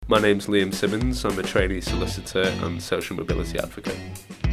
My name's Liam Symonds. I'm a trainee solicitor and social mobility advocate.